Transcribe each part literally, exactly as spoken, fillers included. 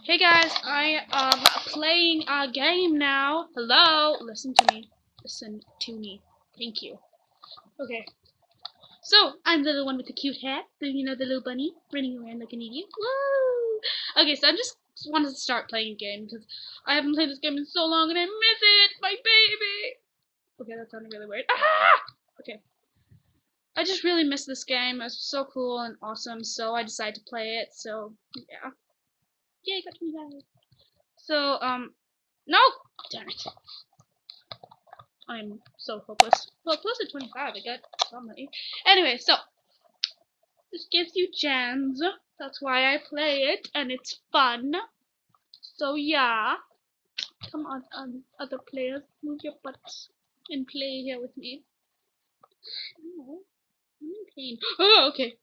Hey guys, I am playing a game now. Hello, listen to me. Listen to me. Thank you. Okay. So, I'm the little one with the cute hat. The, you know, the little bunny running around like an idiot. Woo! Okay, so I just wanted to start playing a game because I haven't played this game in so long and I miss it, my baby. Okay, that sounded really weird. Ah! Okay. I just really miss this game. It's so cool and awesome, so I decided to play it. So, yeah. Yay, got me back. So, um, no! Damn it. I'm so hopeless. Well, plus at twenty-five, I got some money. Anyway, so, this gives you gems. That's why I play it, and it's fun. So, yeah. Come on, um, other players, move your butts and play here with me. Oh, I'm in pain. Oh, okay.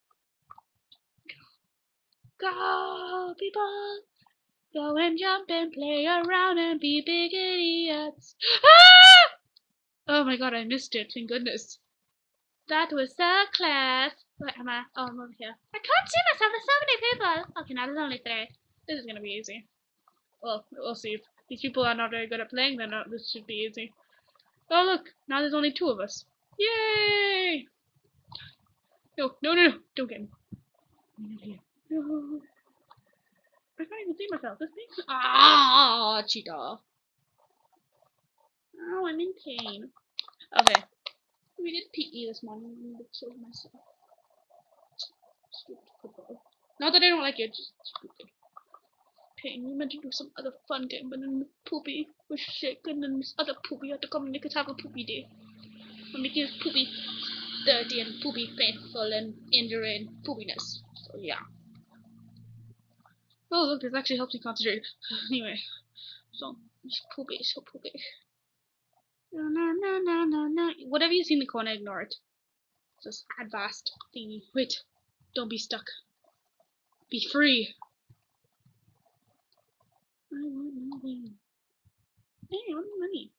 Go, people! Go and jump and play around and be big idiots. Ah! Oh my god, I missed it, thank goodness. That was so class. Where am I? Oh, I'm over here. I can't see myself, there's so many people. Okay, now there's only three. This is gonna be easy. Well, we'll see. If these people are not very good at playing, then uh, this should be easy. Oh look, now there's only two of us. Yay! No, no, no, no, don't get me. I'm not here. No. I can't even see myself. This thing. Ah, cheetah. Oh, I'm in pain. Okay. We did P E this morning. I'm gonna kill myself. Stupid football. Not that I don't like it, just stupid. Pain. We meant to do some other fun game, but then Poopy was sick, and then this other Poopy had to come and make us have a Poopy day. We're making this Poopy dirty and Poopy painful and enduring poopiness. So yeah. Oh look, this actually helps me concentrate. Anyway, so it's Poopy, so Poopy. No, no, no, no, no, no. Whatever you see in the corner, ignore it. Just advanced thingy. Wait, don't be stuck. Be free. I want money. Hey, I want money.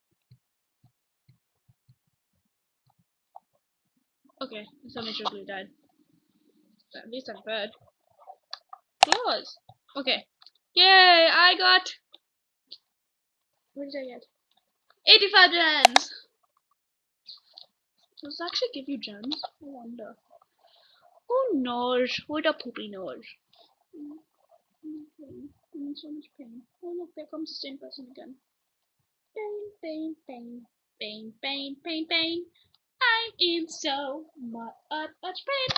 Okay, let's make sure Blue died. At least I'm bad. Close. Okay. Yay! I got. What did I get? eighty-five gems. Does it actually give you gems? I wonder. Oh no! What a poopy nose. I'm in so much pain. Oh look, there comes the same person again. Pain, pain, pain, pain, pain, pain, pain. I'm in so much, much pain.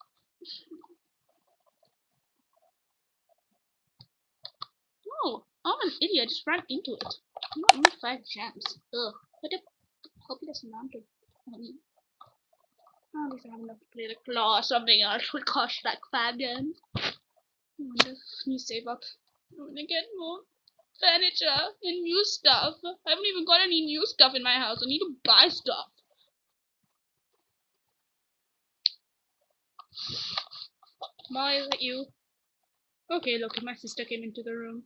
Oh, I'm an idiot. I just ran into it. I got only five gems. Ugh, what a hopeless amount of money. Oh, at least I have enough to play the claw or something else would cost like five gems. I wonder if you save up. I'm gonna get more furniture and new stuff. I haven't even got any new stuff in my house. I need to buy stuff. Why is it you? Okay, look, my sister came into the room.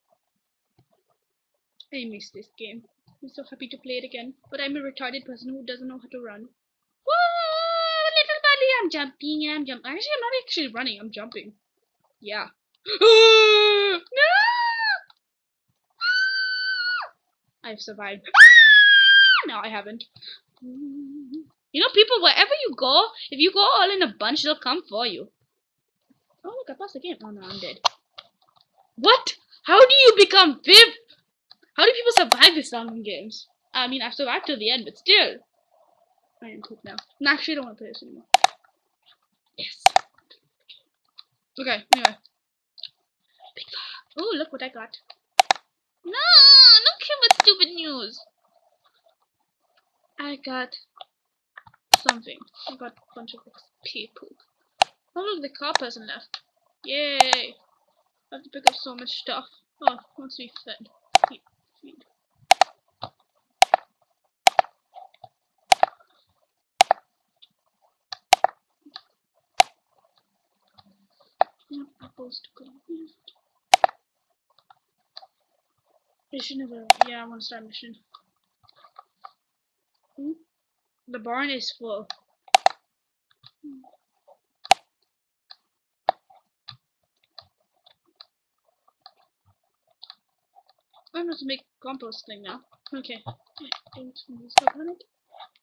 I miss this game. I'm so happy to play it again. But I'm a retarded person who doesn't know how to run. Whoa, little buddy, I'm jumping and I'm jumping. Actually, I'm not actually running, I'm jumping. Yeah. No! I've survived. No, I haven't. You know, people, wherever you go, if you go all in a bunch, they'll come for you. Oh, look, I passed the game. Oh, no, I'm dead. What? How do you become fifth? How do people survive this long in games? I mean, I've survived till the end, but still. I am poop now. No, actually, I don't want to play this anymore. Yes. Okay, anyway. Oh, look what I got. No, don't care about stupid news. I got something. I got a bunch of X P poop. Oh, look, the car person left. Yay. I have to pick up so much stuff. Oh, wants to be fed. Feed. Feed. Yeah, apples to go. Mission available. Yeah, I want to start mission. Hmm? The barn is full. Hmm. I'm going to make compost thing now. Okay. Don't stop on it.